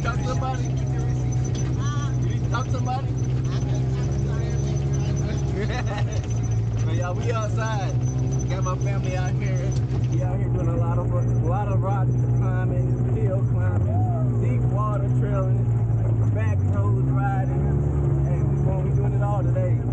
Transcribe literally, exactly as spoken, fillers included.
talk to somebody? You need to talk to somebody? Man, y'all, we outside. Got my family out here. We out here doing a lot of a lot of rock climbing, hill climbing, deep water trailing, back roads riding, and we going we doing it all today.